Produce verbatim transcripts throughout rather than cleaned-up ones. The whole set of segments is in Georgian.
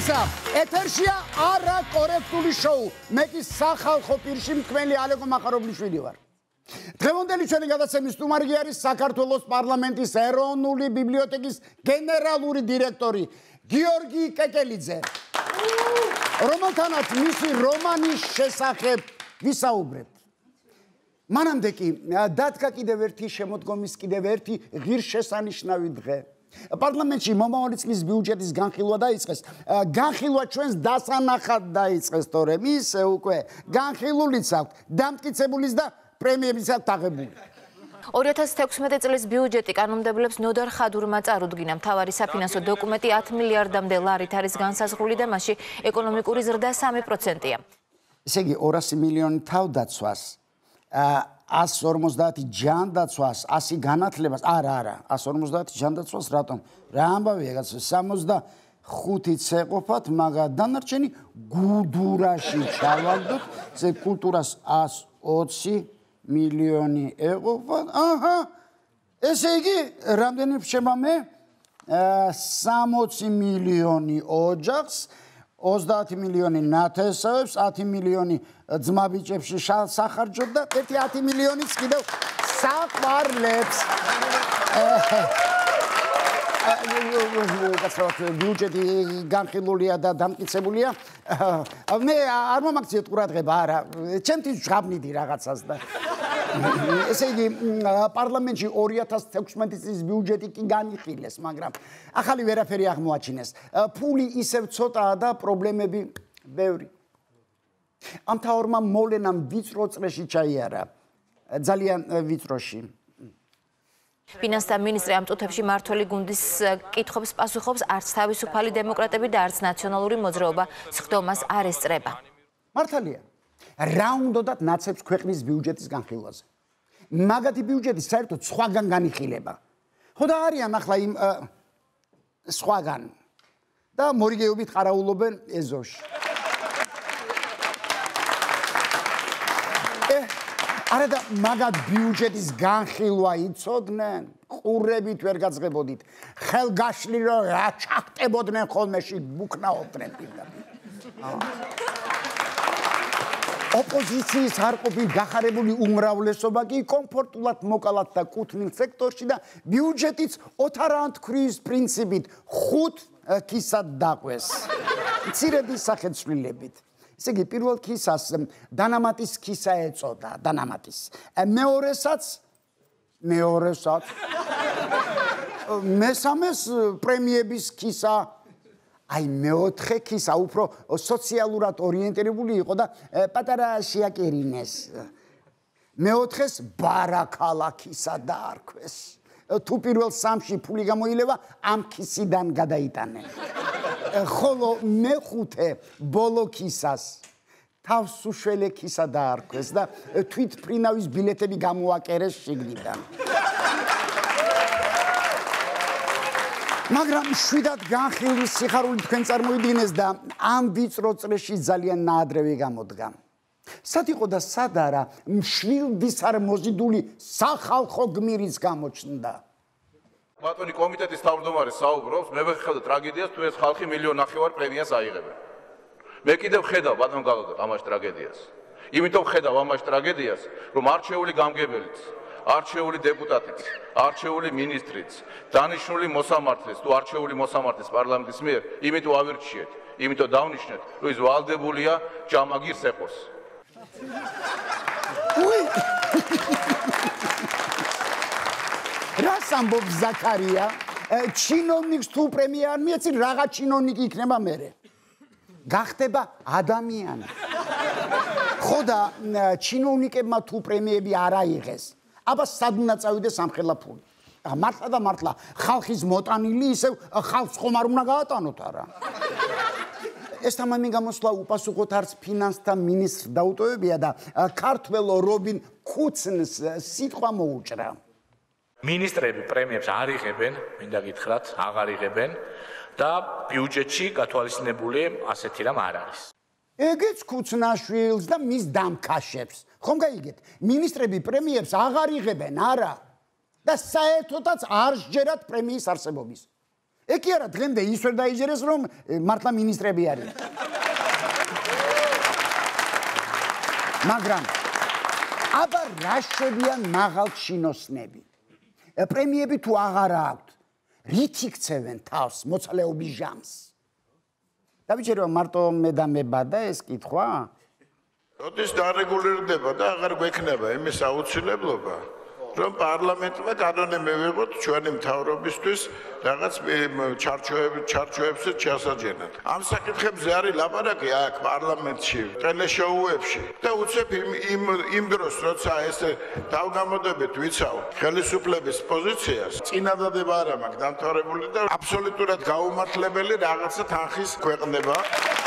ისა, ეთერშია არაკორექტული შოუ. მე კი სახალხო პირში მკვლელი ალეკო მახარობლიშვილი ვარ. დღევანდელი ჩვენი გადაცემის სტუმარი არის საქართველოს პარლამენტის ეროვნული ბიბლიოთეკის გენერალური დირექტორი გიორგი კეკელიძე. რომელთანაც მისი რომანის შესახებ ვისაუბრებთ. მანამდე კი დადგა კიდევ ერთი შემოდგომის კიდევ ერთი ღირსშესანიშნავი დღე. პარლამენტში მომავალი წლის ბიუჯეტის განხილვა დაიწყეს. განხილვა ჩვენს დასანახად დაიწყეს, თორემ ისე უკვე განხილულიც აქვს, დამტკიცებულის და პრემიებიც აქვს აღებული. ორი ათას თექვსმეტი წლის ბიუჯეტი კანონმდებლებს ნოდარ ხადურმა წარუდგინა. მთავარი საფინანსო დოკუმენტი ათი მილიარდამდე ლარით არის განსაზღვრული და მასში ეკონომიკური ზრდა სამი პროცენტია. ესე იგი ორასი მილიონი თავდაცვას, ას ორმოცდაათი ჯანდაცვას, ასი განათლებას, არა, არა, ას ორმოცდაათი ჯანდაცვას რატომ? რა ამბავია, კაცო, სამოცდახუთიც ეყოფათ, მაგრამ დანარჩენი გუდურაში ჩავალდოთ, ზე კულტურას ას ოცი მილიონი ეყოფათ. აჰა, ესე იგი, რამდენი რჩება მე? სამოცი მილიონი ოჯახს, ოცდაათი მილიონი ნათესავებს, ათი მილიონი ძმაბიჭებში სახარჯობ და ერთი ათი მილიონიც კიდევ საყვარლებს. ბიუჯეტი განხილულია და დამტკიცებულია. მე არ მომაქციეთ ყურადღება, არა, ჩემთვის ვღაბნიდი რაღაცას და ესე იგი პარლამენტში ორი ათას თექვსმეტი წლის ბიუჯეტი კი განიხილეს, მაგრამ ახალი ვერაფერი აღმოაჩინეს. ფული ისევ ცოტაა და პრობლემები ბევრი. ამ მთავრმა მოვლენამ ვიწრო წრეში ჩაიარა, ძალიან ვიწროში. ფინანსთა მინისტრი ამ წუთებში მმართველი გუნდის კითხვებს პასუხობს, არც თავისუფალი დემოკრატები და არც ნაციონალური მოძრაობა სხდომას არ ესწრება. მართალია, რა უნდათ ნაცებს ქვეყნის ბიუჯეტის განხილვაზე. მაგათი ბიუჯეტი საერთოდ სხვაგან განიხილება. ხო და არიან ახლა იმ სხვაგან და მორიგეობით ყარაულობენ ეზოში. არა და მაგათ ბიუჯეტის განხილვა იცოდნენ, ყურებით ვერ გაძღებოდით, ხელგაშლი რომ რა ჩახტებოდნენ ხოლმეში, ბუქნაობდნენ პირდაპირ. ოპოზიციის არ ყოფილ გახარებული უმრავლესობა კი კომფორტულად მოკალათ და კუთვნილ სექტორში და ბიუჯეტიც ოთარანთ ქრის პრინციპით ხუთ ქისად დაყვეს. მცირედი სახეცვლილებით. ესე იგი, პირველ ქისას დანამატის ქისა ეწოდა, დანამატის. მეორესაც, მეორესაც, მესამეს პრემიების ქისა, აი მეოთხე ქისა უფრო სოციალურად ორიენტირებული იყო და პატარა შეაკერინეს. მეოთხეს ბარაქალაქისა დაარქვეს. თუ პირველ სამში ფული გამოილევა, ამ ქისიდან გადაიტანენ. ხოლო მეხუთე ბოლო ქისას თავს უშველე ქისა დაარქვეს და თვით ფრინავის ბილეთები გამოაკერეს შიგნიდან. მაგრამ შვიდად განხილვის სიხარული თქვენ წარმოიდგინეს და ამ ვიწრო წრეში ძალიან ნაადრევი გამოდგა. სად იყო და სად არა მშვილდის არ მოზიდული სახალხო გმირის გამოჩნდა. ბატონი კომიტეტის თავმჯდომარე საუბრობს, მე ვხედავ ტრაგედიას, თუ ეს ხალხი მილიონ ნახევარ პრემიას აიღებენ. მე კიდევ ხედავ ბატონ გალოდო ამაში ტრაგედიას. იმიტომ ხედავ ამაში ტრაგედიას, რომ არჩეული გამგებელიც, არჩეული დეპუტატიც, არჩეული მინისტრიც, დანიშნული მოსამართლეც თუ არჩეული მოსამართლეც პარლამენტის მიერ, იმიტომ ავირჩიეთ, იმიტომ დავნიშნეთ, რომ ის ვალდებულია ჯამაგირს ეყოს. რას ამბობს ზაქარია? ჩინოვნიკს თუ პრემია არ მიეცი, რაღა ჩინოვნიკი იქნება მერე. გახდება ადამიანი. ხო და ჩინოვნიკებმა თუ პრემიები არ აიღეს, აბა სად უნდა წავიდეს ამ ხელა ფული? მართლა და მართლა ხალხის მოტანილი ისევ ხალხს ხომ არ უნდა გაატანოთ არა? ეს თამამი გამოსვლა უპასუხოთ არც ფინანსთა მინისტრს დაუტოვებია და ქართველო რობინ ქუცნს სიტყვა მოუჭრა. მინისტრები პრემიებს არ იღებენ, მინდა გითხრათ, აღარ იღებენ და ბიუჯეტში გათვალისწინებული ასეთი რამ არ არის. ეგეც ქუცნაშვილს და მის დამქაშებს. ხომ გაიგეთ? მინისტრები პრემიებს აღარ იღებენ, არა. და საერთოდაც არ სჯერათ პრემიის არსებობის. ეგ კი არა, დღემდე ის ვერ დაიჯერეს, რომ მართლა მინისტრები არის. მაგრამ აბა რა შევიან მაღალ ჩინოსნები? პრემიები თუ აღარ აქვთ, რით იქცევენ თავს მოცალეობის ჟამს? დავიჯერო მარტო მე და მე და ეს კითხვა? როდის დარეგულირდება და აღარ გვექნება იმის აუცილებლობა, რომ პარლამენტმა კანონი მივიღოთ ჩვენი მთავრობისთვის რაღაც ჩარჩოებს ჩასაჯენად. ამ საკითხებზე არის ლაპარაკი აქ პარლამენტში, ტელეშოუებში და უცებ იმ იმ დროს, როცა ეს თავგამოდებით ვიცავ ხელისუფლების პოზიციას, წინადადება არ მაქვს დამთავრებული და აბსოლუტურად გაუმართლებელი რაღაცა თანხის ქვეყნდება.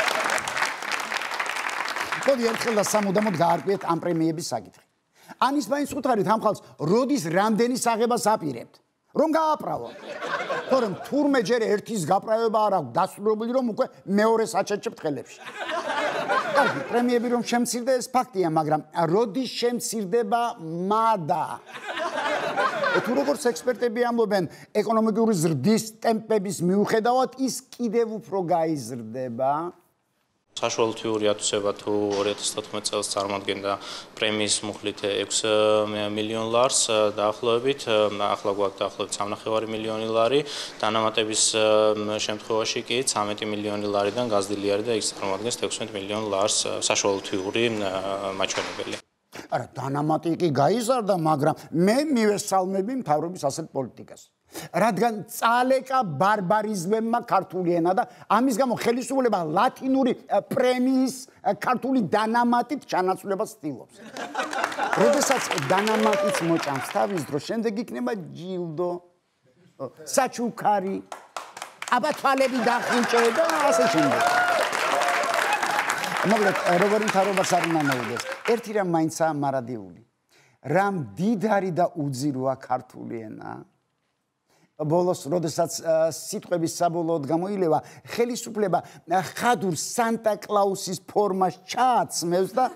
მოდი ერთხელ და სამუდამოდ გაარკვიეთ ამ პრემიების საკითხი. ანის მაინც ხუთარით ამ ხალხს როდის რამდენი საღებას აპირებთ? რომ გააправო. თორემ თურმე ჯერ ერთის გაправება არ აქვს დასრულებული, რომ უკვე მეორე საჩეჩებთ ხელებში. კარგი, პრემიები რომ შემცირდა ეს ფაქტია, მაგრამ როდის შემცირდება მადა? თუ როგორც ექსპერტები ამბობენ, ეკონომიკური ზრდის ტემპების მიუხედავად ის კიდევ უფრო გაიზრდება. საშუალოთვიური ათვისება თუ ორი ათას თოთხმეტ წელს წარმოადგენდა პრემიის მუხლით ექვსი მილიონ ლარს დაახლოებით, ახლა გვაქვს დაახლოებით სამნახევარი მილიონი ლარი, დანამატების შემთხვევაში კი ცამეტი მილიონი ლარიდან გაზრდილი არის და ის წარმოადგენს ექვსმეტ მილიონ ლარს საშუალოთვიური მაჩვენებელი. არა, დანამატი კი გაიზარდა, მაგრამ მე მივესალმები მთავრობის ასეთ პოლიტიკას. რადგან წალეკა ბარბარიზმებმა ქართული ენა და ამის გამო ხელისუფლება ლათინური პრემიის ქართული დანამატით ჩანაცვლებას ცდილობს. როდესაც დანამატიც მოჭამს თავის დროს, შემდეგ იქნება ჯილდო, საჩუქარი, აბა თვალები დახინჭე და ასე შემდეგ. მოკლედ, როგორი მთავრობას არ უნდა მოუდეს. ერთი რამ მაინცაა მარადიული. რამ დიდარი და უძიროა ქართული ენა. ბოლოს, როდესაც სიტყვების საბოლოოდ გამოილევა, ხელისუფლება ხადურ სანტა კლაუსის ფორმას ჩააცმევს და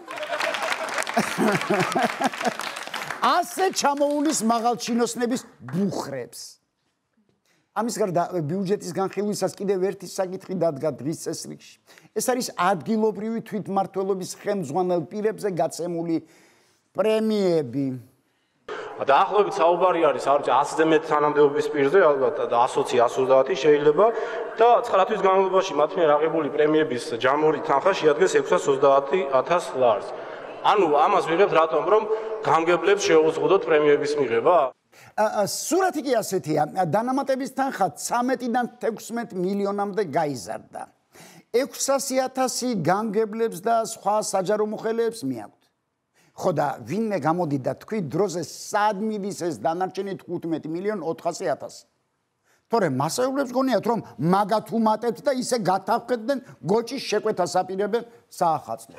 ასე ჩამოულის მაღალჩინოსნების ბუხრებს. ამის გარდა ბიუჯეტის განხილვისას კიდევ ერთი საკითხი დადგა დღის წესრიგში. ეს არის ადგილობრივი თვითმმართველობის ხელმძღვანელ პირებზე გაცემული პრემიები. დაახლოებით საუბარი არის ათზე მეტ თანამდებობის პირზე, ალბათ ათი, ათს ოცდაათი შეიძლება და ცხრა თვის განმავლობაში მათ მიერ აღებული პრემიების ჯამური თანხა შეადგენს ექვსას ოცდაათი ათას ლარს. ანუ ამას ვიღებთ რატომ, რომ გამგებლებს შეუზღუდოთ პრემიების მიღება? სურათი კი ასეთია, დანამატების თანხა ცამეტიდან თექვსმეტ მილიონამდე გაიზარდა. ექვსასი ათასი გამგებლებს და სხვა საჯარო მოხელეებს მიაქვთ. ხო და ვინმე გამოდიდა თქვი დროზე სად მიდის ეს დანარჩენი თხუთმეტი მილიონ ოთხასი ათასი. თორემ მასაუბრებს გონიათ რომ მაგათ უმატებთ და ისე გათავხედენ გოჭის შეკვეთას აპირებენ საახალწლო.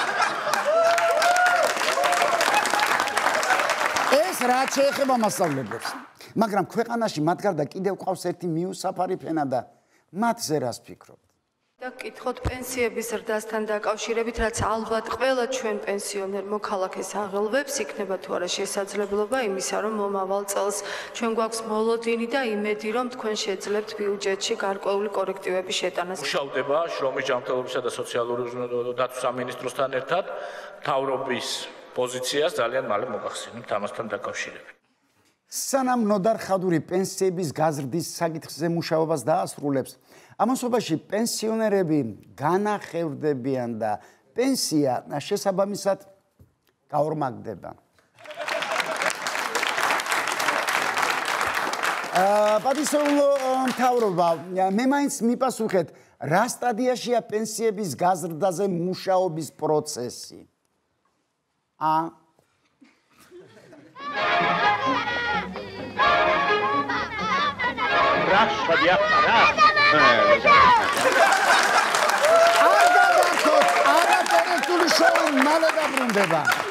ეს რა შეეხება მასწავლებლებს. მაგრამ ქვეყანაში მათ გარდა კიდევ ყავს ერთი მიუსაფარი ფენა და მათზე რას ფიქრობთ? და კითხოთ პენსიების ზრდასთან დაკავშირებით, რაც ალბათ ყველა ჩვენ პენსიონერ მოქალაქეს აღელვებს, იქნება თუ არა შესაძლებლობა იმისა, რომ მომავალ წელს ჩვენ გვაქვს მოლოდინი და იმედი, რომ თქვენ შეძლებთ ბიუჯეტში გარკვეული კორექტივების შეტანას. მუშავდება შრომის ჯანმრთელობისა და სოციალური დაცვის სამინისტროსთან ერთად მთავრობის პოზიციას ძალიან მალე მოგახსენებთ ამასთან დაკავშირებით. სანამ ნოდარ ხადური პენსიების გაზრდის საკითხზე მუშაობას დაასრულებს, ამასობაში პენსიონერები განახევდებიან და პენსია შესაბამისად გაორმაგდება. პატისეულო მთავრობა, მე მაინც მიპასუხეთ, რა სტადიაშია პენსიების გაზრდაზე მუშაობის პროცესი? ა Rashford, არ გადახოთ, არაკორექტული შოუ მალე დაბრუნდება.